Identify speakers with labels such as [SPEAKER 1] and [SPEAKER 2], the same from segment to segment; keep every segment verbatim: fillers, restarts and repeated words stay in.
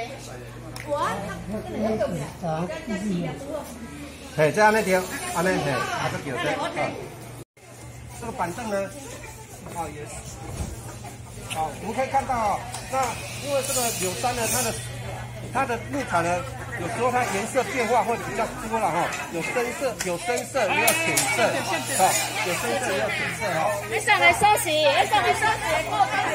[SPEAKER 1] 嘿，这样那条，安尼嘿，啊个叫这，啊，这个板凳呢，啊也是，好，我们可以看到啊，那因为这个柳杉呢，它的它的木材呢，有时候它颜色变化会比较多了哈，有深色，有深色，也有浅色，好，有深色也有浅色哈。
[SPEAKER 2] 你上来休息，你上来休息，过来。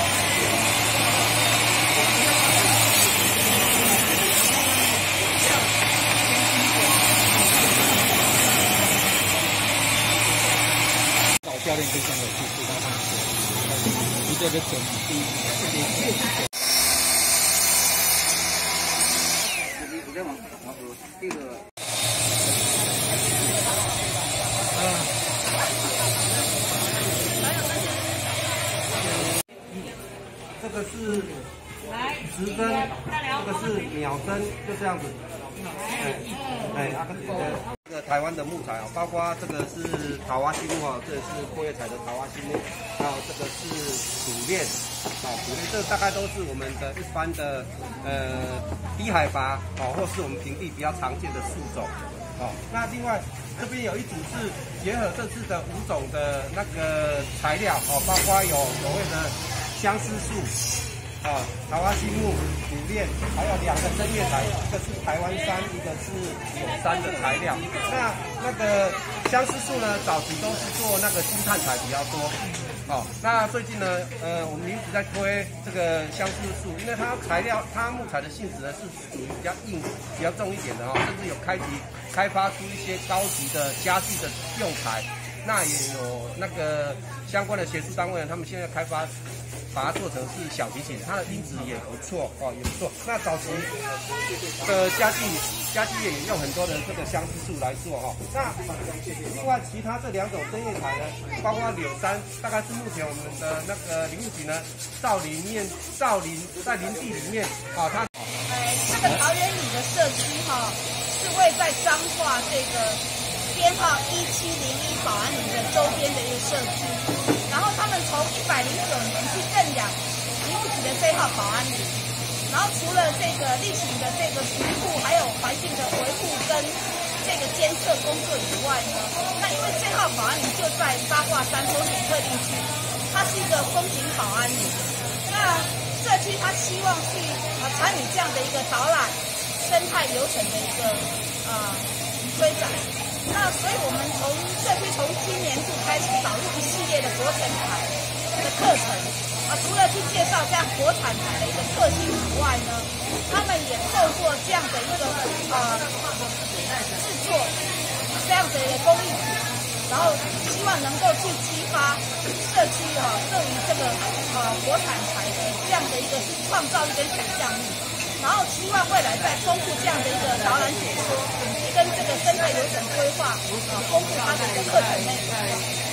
[SPEAKER 1] 教练非常有技术，他们一个个整体这个你你在往往这个啊，这个是时针，这个是秒针，就这样子。哎哎，阿哥姐姐。 这个台湾的木材啊，包括这个是桃花心木啊，这是阔叶材的桃花心木，还有这个是苦楝啊，苦楝这大概都是我们的一般的呃低海拔哦，或是我们平地比较常见的树种哦。那另外这边有一组是结合这次的五种的那个材料哦，包括有所谓的相思树。 啊，桃花心木、苦楝，还有两个针叶材，一个是台湾杉，一个是柳杉的材料。那那个相思树呢，早期都是做那个金炭材比较多。哦，那最近呢，呃，我们一直在推这个相思树，因为它材料、它木材的性质呢是属于比较硬、比较重一点的哦，甚至有开启开发出一些高级的家具的用材。那也有那个相关的学术单位呢，他们现在开发。 把它做成是小提琴，它的音质也不错哦，也不错。那早期的家具家具业也用很多的这个相思树来做哈、哦。那另外其他这两种针叶材呢，包括柳杉，大概是目前我们的那个林务局呢，造林面造林在林地里面啊、哦，它
[SPEAKER 3] 哎，这个桃园里的社区哈、哦，是位在彰化这个编号一七零一保安林的周边的一个社区。 然后他们从一百零九年去认养林务局的这号保安林，然后除了这个例行的这个巡护，还有环境的维护跟这个监测工作以外呢，那因为这号保安林就在八卦山风景特定区，它是一个风景保安林。那社区它希望去啊参与这样的一个导览生态游程的一个啊推展。 那所以，我们从社区从今年度开始导入一系列的国产材的课程啊，除了去介绍这样国产材的一个特性以外呢，他们也透过这样的一个啊制作这样的一个工艺品，然后希望能够去激发社区啊对于这个啊国产材的这样的一个创造力跟想象力，然后希望未来再丰富这样的一个导览解说。 跟这个生态流程规划，啊，丰富它的一个课程内容。